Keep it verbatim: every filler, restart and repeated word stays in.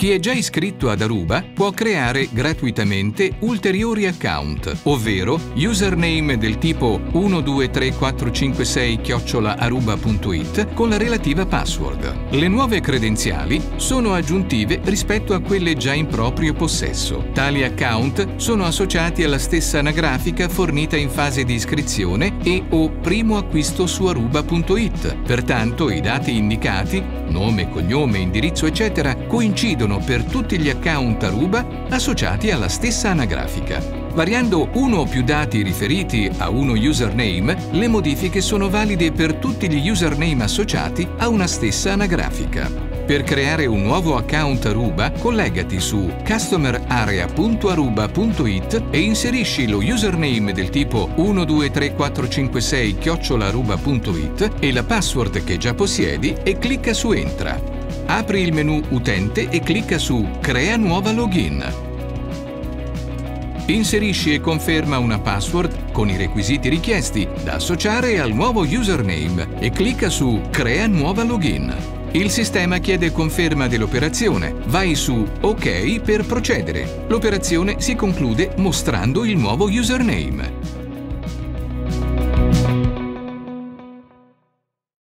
Chi è già iscritto ad Aruba può creare gratuitamente ulteriori account, ovvero username del tipo uno due tre quattro cinque sei chiocciola aruba punto it con la relativa password. Le nuove credenziali sono aggiuntive rispetto a quelle già in proprio possesso. Tali account sono associati alla stessa anagrafica fornita in fase di iscrizione e o primo acquisto su aruba punto it. Pertanto i dati indicati, nome, cognome, indirizzo eccetera, coincidono per tutti gli account Aruba associati alla stessa anagrafica. Variando uno o più dati riferiti a uno username, le modifiche sono valide per tutti gli username associati a una stessa anagrafica. Per creare un nuovo account Aruba, collegati su customer area punto aruba punto it e inserisci lo username del tipo uno due tre quattro cinque sei chiocciola aruba punto it e la password che già possiedi e clicca su Entra. Apri il menu Utente e clicca su Crea nuova login. Inserisci e conferma una password con i requisiti richiesti da associare al nuovo username e clicca su Crea nuova login. Il sistema chiede conferma dell'operazione. Vai su OK per procedere. L'operazione si conclude mostrando il nuovo username.